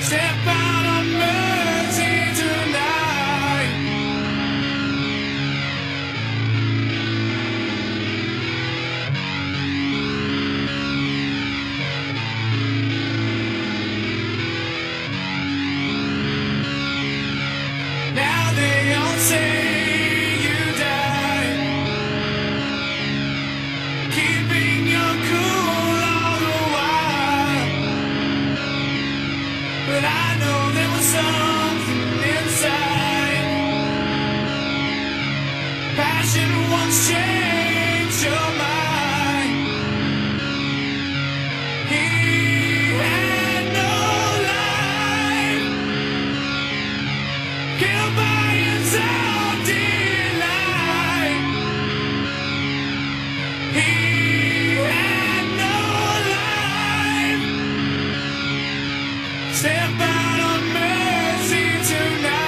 Step out on mercy tonight. Now they all say you died, keeping your cool all the while. But I know there was something inside. Passion once changed your mind. He had no life, killed by his own delight. He had no life. Step out on mercy tonight.